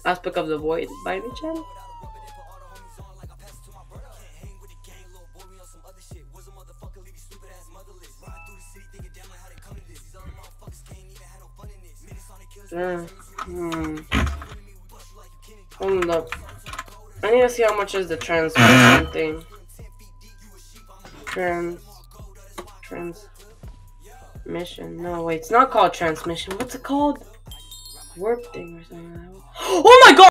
Aspect of the void by any chance? Hold up. I need to see how much is the transmission thing. Transmission. No, wait, it's not called transmission. What's it called? Warp thing or something like that. Oh my god!